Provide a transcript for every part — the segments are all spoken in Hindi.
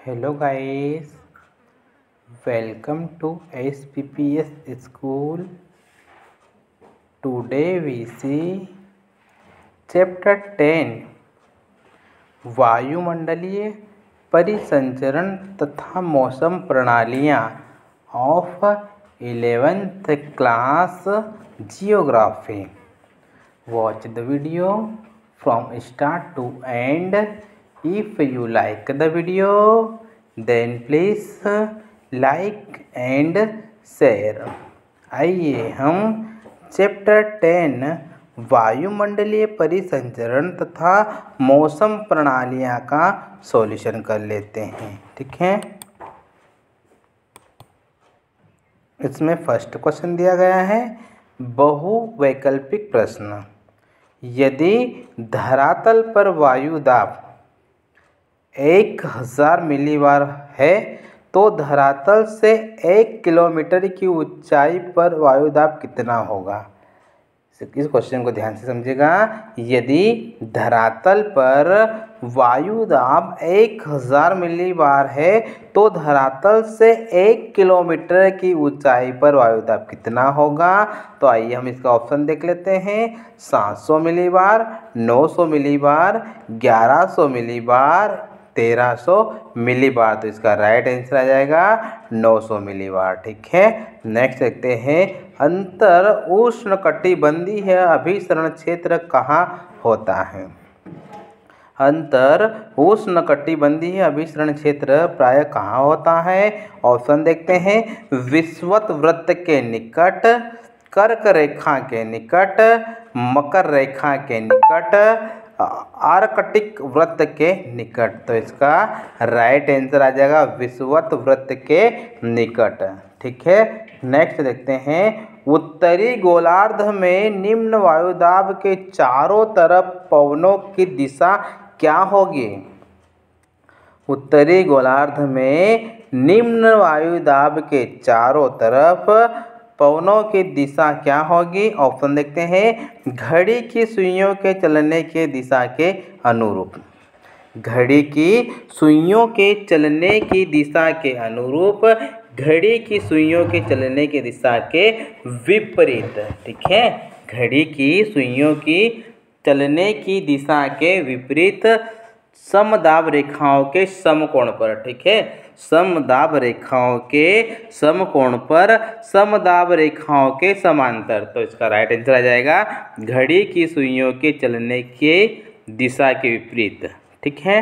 Hello guys, welcome to SPPS school. Today we see chapter 10 वायुमंडलीय परिसंचरण तथा मौसम प्रणालियाँ of 11th class Geography. Watch the video from start to end. If you like the video, then please like and share. आइए हम चैप्टर 10 वायुमंडलीय परिसंचरण तथा मौसम प्रणालियाँ का सॉल्यूशन कर लेते हैं। ठीक है, इसमें फर्स्ट क्वेश्चन दिया गया है बहुवैकल्पिक प्रश्न। यदि धरातल पर वायु दाब 1000 मिलीबार है तो धरातल से 1 किलोमीटर की ऊंचाई पर वायु दाब कितना होगा। इस क्वेश्चन को ध्यान से समझिएगा। यदि धरातल पर वायु दाब 1000 मिलीबार है तो धरातल से 1 किलोमीटर की ऊंचाई पर वायु दाब कितना होगा। तो आइए हम इसका ऑप्शन देख लेते हैं। 700 मिलीबार, 900 मिलीबार, 1100 मिलीबार, 1300 मिलीबार। तो इसका राइट आंसर आ जाएगा 900 मिलीबार। ठीक है, नेक्स्ट देखते हैं अंतर उष्णकटिबंधीय अभिसरण क्षेत्र कहाँ होता है। अंतर उष्णकटिबंधीय अभिसरण क्षेत्र प्राय कहाँ होता है। ऑप्शन देखते हैं। विषुवत वृत्त के निकट, कर्क रेखा के निकट, मकर रेखा के निकट, आर्कटिक वृत्त के निकट। तो इसका राइट आंसर आ जाएगा विषुवत वृत्त के निकट। ठीक है, नेक्स्ट देखते हैं उत्तरी गोलार्ध में निम्न वायुदाब के चारों तरफ पवनों की दिशा क्या होगी। उत्तरी गोलार्ध में निम्न वायुदाब के चारों तरफ पवनों की दिशा क्या होगी। ऑप्शन देखते हैं। घड़ी की सुइयों के चलने के दिशा के अनुरूप, घड़ी की सुइयों के चलने की दिशा के अनुरूप, घड़ी की सुइयों के चलने की दिशा के विपरीत। ठीक है, घड़ी की सुइयों की चलने की दिशा के विपरीत समदाब रेखाओं के समकोण पर। ठीक है, समदाब रेखाओं के समकोण पर समदाब रेखाओं के समांतर। तो इसका राइट आंसर आ जाएगा घड़ी की सुइयों के चलने के दिशा के विपरीत। ठीक है,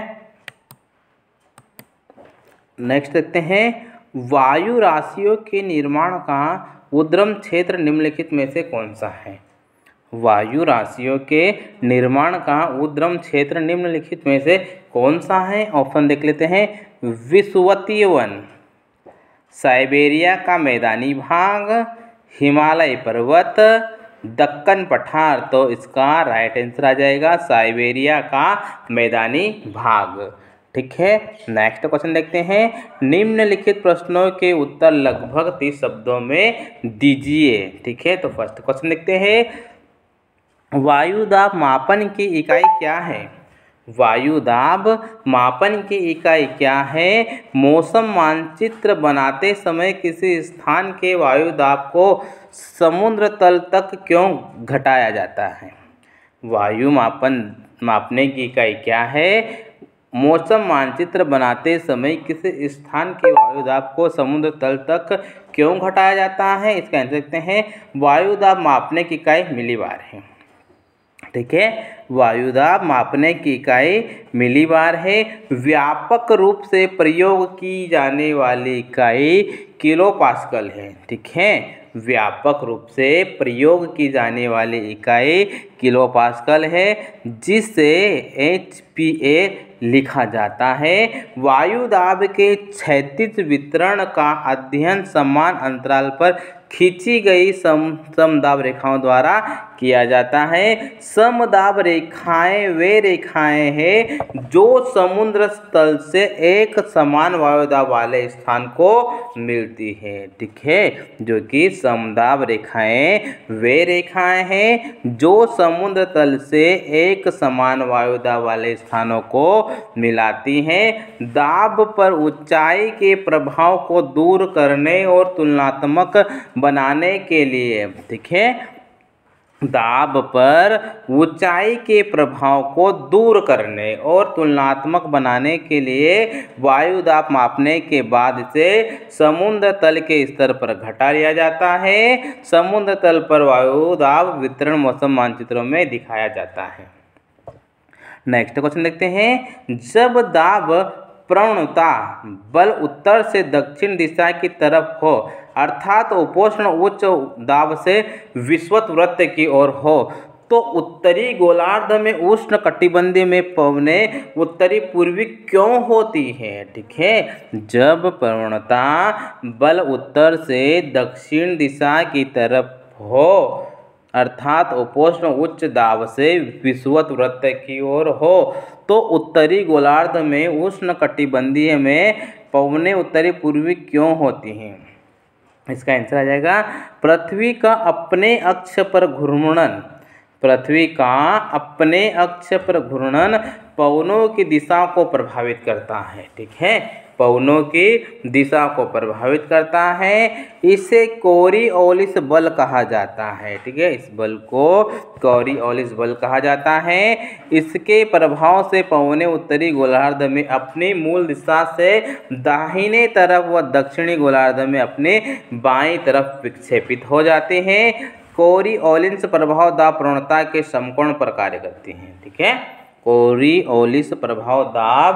नेक्स्ट देखते हैं वायु राशियों के निर्माण का उद्गम क्षेत्र निम्नलिखित में से कौन सा है। वायु राशियों के निर्माण का उद्गम क्षेत्र निम्नलिखित में से कौन सा है। ऑप्शन देख लेते हैं। विषुवतीय वन, साइबेरिया का मैदानी भाग, हिमालय पर्वत, दक्कन पठार। तो इसका राइट आंसर आ जाएगा साइबेरिया का मैदानी भाग। ठीक है, नेक्स्ट क्वेश्चन देखते हैं। निम्नलिखित प्रश्नों के उत्तर लगभग 30 शब्दों में दीजिए। ठीक है, तो फर्स्ट क्वेश्चन देखते हैं। वायुदाब मापन की इकाई क्या है। वायुदाब मापन की इकाई क्या है। मौसम मानचित्र बनाते समय किसी स्थान के वायुदाब को समुद्र तल तक क्यों घटाया जाता है। वायु मापने की इकाई क्या है। मौसम मानचित्र बनाते समय किसी स्थान के वायुदाब को समुद्र तल तक क्यों घटाया जाता है। इसका आंसर देखते हैं। वायुदाब मापने की इकाई मिलीबार है। ठीक है, वायुदाब मापने की इकाई मिलीबार है। व्यापक रूप से प्रयोग की जाने वाली इकाई किलोपास्कल है। ठीक है, व्यापक रूप से प्रयोग की जाने वाली इकाई किलोपास्कल है, जिसे HPA लिखा जाता है। वायुदाब के क्षैतिज वितरण का अध्ययन समान अंतराल पर खींची गई समदाब रेखाओं द्वारा किया जाता है। समदाब रेखाएं वे रेखाएं हैं जो समुद्र तल से एक समान वायुदाब वाले स्थान को मिलती है। ठीक है, जो कि समदाब रेखाएं वे रेखाएं हैं जो समुद्र तल से एक समान वायुदाब वाले स्थानों को मिलाती हैं। दाब पर ऊंचाई के प्रभाव को दूर करने और तुलनात्मक बनाने के लिए, ठीक है, दाब पर ऊंचाई के प्रभाव को दूर करने और तुलनात्मक बनाने के लिए वायु दाब मापने के बाद इसे समुद्र तल के स्तर पर घटा लिया जाता है। समुद्र तल पर वायु दाब वितरण मौसम मानचित्रों में दिखाया जाता है। नेक्स्ट क्वेश्चन देखते हैं। जब दाब प्रवणता बल उत्तर से दक्षिण दिशा की तरफ हो, अर्थात उपोष्ण उच्च दाब से विषुवत वृत्त की ओर हो, तो उत्तरी गोलार्ध में उष्ण कटिबंधीय में पवनें उत्तरी पूर्वी क्यों होती हैं? ठीक है, जब प्रवणता बल उत्तर से दक्षिण दिशा की तरफ हो, अर्थात उपोष्ण उच्च दाब से विषुवत वृत्त की ओर हो, तो उत्तरी गोलार्ध में उष्ण कटिबंधीय में पवनें उत्तरी पूर्वी क्यों होती हैं? इसका आंसर आ जाएगा पृथ्वी का अपने अक्ष पर घूर्णन। पृथ्वी का अपने अक्ष पर घूर्णन पवनों की दिशा को प्रभावित करता है। ठीक है, पवनों की दिशा को प्रभावित करता है। इसे कोरिओलिस बल कहा जाता है। ठीक है, इस बल को कोरिओलिस बल कहा जाता है। इसके प्रभाव से पवनें उत्तरी गोलार्ध में अपनी मूल दिशा से दाहिने तरफ व दक्षिणी गोलार्ध में अपने बाईं तरफ विक्षेपित हो जाते हैं। कोरिओलिस प्रभाव दाब प्रवणता के समकोण पर कार्य करती हैं। ठीक है, कोरिओलिस प्रभाव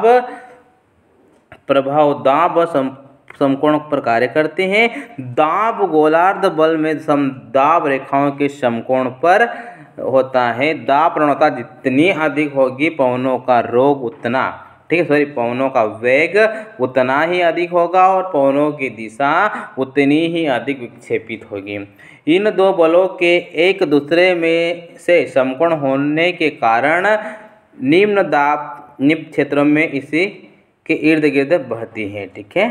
दाब समकोण पर कार्य करते हैं। दाब गोलार्ध बल में समदाब रेखाओं के समकोण पर होता है। दाब प्रवणता जितनी अधिक होगी पवनों का रोग उतना, ठीक है, सॉरी, पवनों का वेग उतना ही अधिक होगा और पवनों की दिशा उतनी ही अधिक विक्षेपित होगी। इन दो बलों के एक दूसरे में से समकोण होने के कारण निम्न दाब निम्न क्षेत्रों में इसी के इर्द गिर्द बहती है। ठीक है,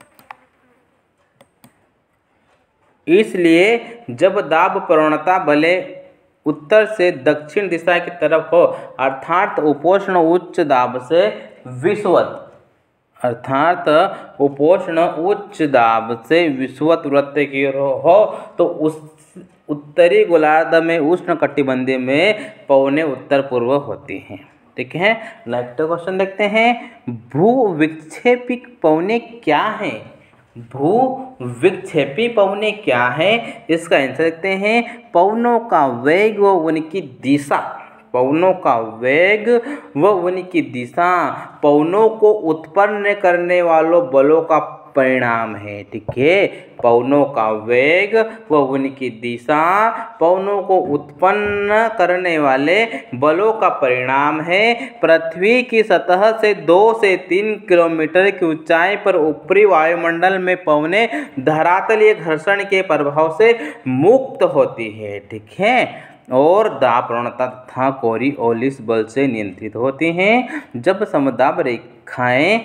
इसलिए जब दाब प्रवणता बले उत्तर से दक्षिण दिशा की तरफ हो, अर्थात उपोष्ण उच्च दाब से विषुवत, अर्थात उपोष्ण उच्च दाब से विषुवत वृत्त की ओर हो, तो उस उत्तरी गोलार्ध में उष्ण कटिबंधीय में पवनें उत्तर पूर्व होती हैं। ठीक है, नेक्स्ट क्वेश्चन देखते हैं। भू विक्षेपी पवनें क्या हैं? भू विक्षेपी पवनें क्या हैं? इसका आंसर देखते हैं। पवनों का वेग व उनकी दिशा, पवनों का वेग व उनकी दिशा पवनों को उत्पन्न करने वालों बलों का परिणाम है। ठीक है, पवनों का वेग व उनकी दिशा पवनों को उत्पन्न करने वाले बलों का परिणाम है। पृथ्वी की सतह से 2 से 3 किलोमीटर की ऊंचाई पर ऊपरी वायुमंडल में पवनें धरातलीय घर्षण के प्रभाव से मुक्त होती है। ठीक है, और दाब प्रवणता तथा कोरिओलिस बल से नियंत्रित होती हैं। जब समदाब रेखाएं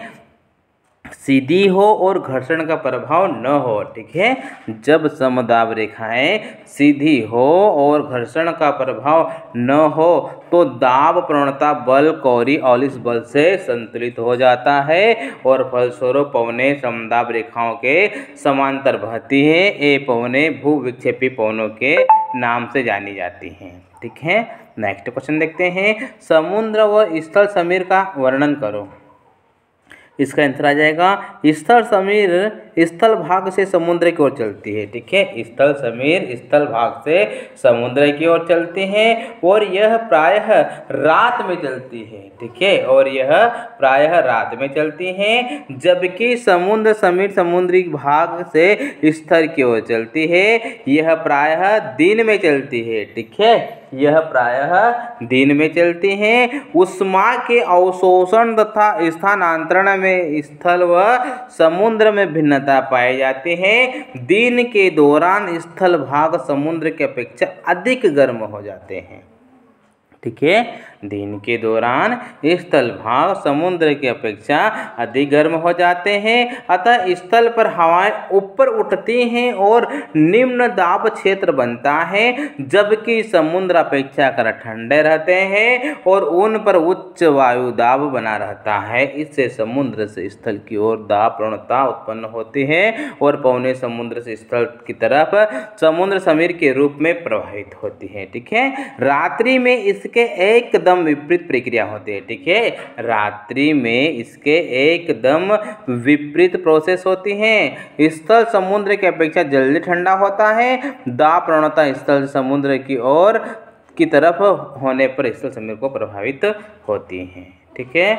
सीधी हो और घर्षण का प्रभाव न हो, ठीक है, जब समदाब रेखाएं सीधी हो और घर्षण का प्रभाव न हो, तो दाब प्रवणता बल कोरिओलिस बल से संतुलित हो जाता है और फलस्वरूप पवनें समदाब रेखाओं के समांतर बहती है। ये पवनें भू विक्षेपी पवनों के नाम से जानी जाती हैं। ठीक है, नेक्स्ट क्वेश्चन देखते हैं। समुद्र व स्थल समीर का वर्णन करो। इसका आंसर आ जाएगा स्थल समीर स्थल भाग से समुद्र की ओर चलती है। ठीक है, स्थल समीर स्थल भाग से समुद्र की ओर चलती हैं और यह प्रायः रात में चलती है। ठीक है, और यह प्रायः रात में चलती हैं, जबकि समुद्र समीर समुद्री भाग से स्थल की ओर चलती है, यह प्रायः दिन में चलती है। ठीक है, यह प्रायः दिन में चलती हैं। ऊष्मा के अवशोषण तथा स्थानांतरण में स्थल व समुद्र में भिन्नता पाई जाती है। दिन के दौरान स्थल भाग समुद्र की अपेक्षा अधिक गर्म हो जाते हैं। ठीक है, दिन के दौरान स्थल भाग समुद्र की अपेक्षा अधिक गर्म हो जाते हैं। अतः स्थल पर हवाएं ऊपर उठती हैं और निम्न दाब क्षेत्र बनता है, जबकि समुद्र अपेक्षाकृत ठंडे रहते हैं और उन पर उच्च वायु दाब बना रहता है। इससे समुद्र से स्थल की ओर दाब प्रवणता उत्पन्न होती है और पवनें समुद्र से स्थल की तरफ समुद्र समीर के रूप में प्रवाहित होती है। ठीक है, रात्रि में इसके एकदम विपरीत प्रक्रिया होती है। ठीक है, रात्रि में इसके एकदम विपरीत प्रोसेस होती है। स्थल समुद्र की अपेक्षा जल्दी ठंडा होता है। दाब प्रवणता स्थल समुद्र की ओर की तरफ होने पर स्थल समुद्र को प्रभावित होती है। ठीक है,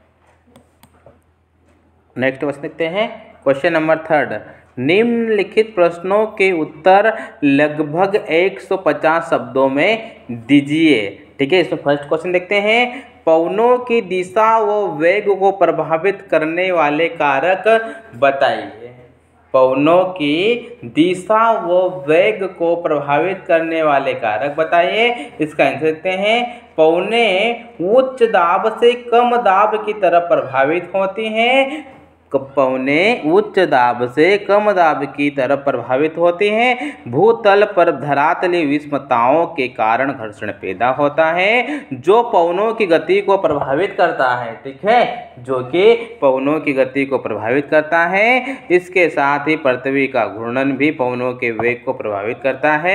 नेक्स्ट क्वेश्चन देखते हैं। क्वेश्चन नंबर 3, निम्नलिखित प्रश्नों के उत्तर लगभग 150 शब्दों में दीजिए। ठीक है, इसमें फर्स्ट क्वेश्चन देखते हैं। पवनों की दिशा व वेग को प्रभावित करने वाले कारक बताइए। पवनों की दिशा व वेग को प्रभावित करने वाले कारक बताइए। इसका आंसर देखते हैं। पवनें उच्च दाब से कम दाब की तरफ प्रभावित होती हैं। पवनें उच्च दाब से कम दाब की तरफ प्रभावित होती हैं। भूतल पर धरातलीय विषमताओं के कारण घर्षण पैदा होता है, जो पवनों की गति को प्रभावित करता है। ठीक है, जो कि पवनों की गति को प्रभावित करता है। इसके साथ ही पृथ्वी का घूर्णन भी पवनों के वेग को प्रभावित करता है।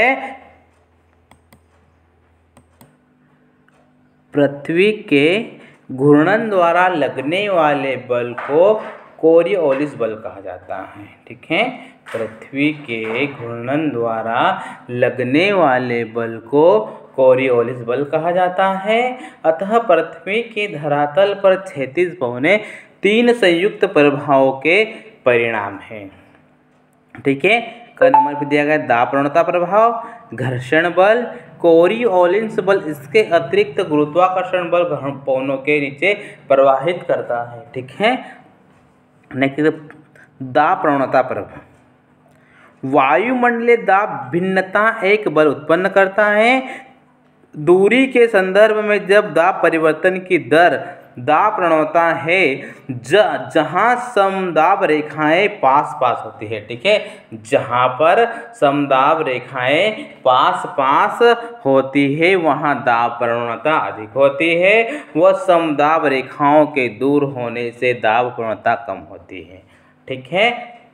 पृथ्वी के घूर्णन द्वारा लगने वाले बल को कोरियोलिस बल कहा जाता है। ठीक है, पृथ्वी के घूर्णन द्वारा लगने वाले बल को कोरियोलिस बल कहा जाता है। अतः पृथ्वी के धरातल पर क्षैतिज पवनें 3 संयुक्त प्रभावों के परिणाम हैं। ठीक है, क नंबर पर दिया गया दाब प्रवणता प्रभाव, घर्षण बल, कोरियोलिस बल। इसके अतिरिक्त गुरुत्वाकर्षण बल पवनों के नीचे प्रवाहित करता है। ठीक है, नेक्स्ट दाब प्रवणता प्रभाव। वायुमंडलीय दाब भिन्नता एक बल उत्पन्न करता है। दूरी के संदर्भ में जब दाब परिवर्तन की दर दाब प्रवणता है, जहां समदाब रेखाएं पास पास होती है। ठीक है, जहां पर समदाब रेखाएं पास पास होती है वहां दाब प्रवणता अधिक होती है। वह समदाब रेखाओं के दूर होने से दाब प्रवणता कम होती है। ठीक है,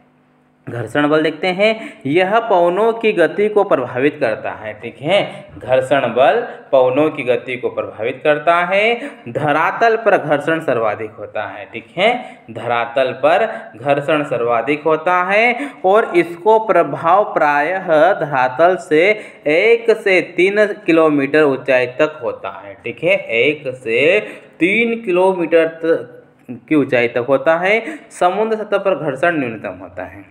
घर्षण बल देखते हैं। यह पवनों की गति को प्रभावित करता है। ठीक है, घर्षण बल पवनों की गति को प्रभावित करता है। धरातल पर घर्षण सर्वाधिक होता है। ठीक है, धरातल पर घर्षण सर्वाधिक होता है और इसको प्रभाव प्रायः धरातल से 1 से 3 किलोमीटर ऊंचाई तक होता है। ठीक है, 1 से 3 किलोमीटर की ऊंचाई तक होता है। समुद्र सतह पर घर्षण न्यूनतम होता है।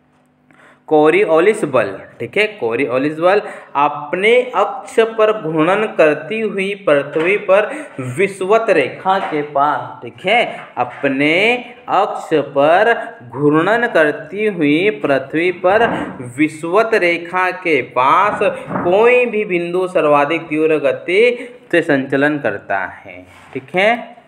कोरियोलिस बल। ठीक है, कोरियोलिस बल अपने अक्ष पर घूर्णन करती हुई पृथ्वी पर विषुवत रेखा के पास। ठीक है, अपने अक्ष पर घूर्णन करती हुई पृथ्वी पर विषुवत रेखा के पास कोई भी बिंदु सर्वाधिक तीव्र गति से संचलन करता है। ठीक है,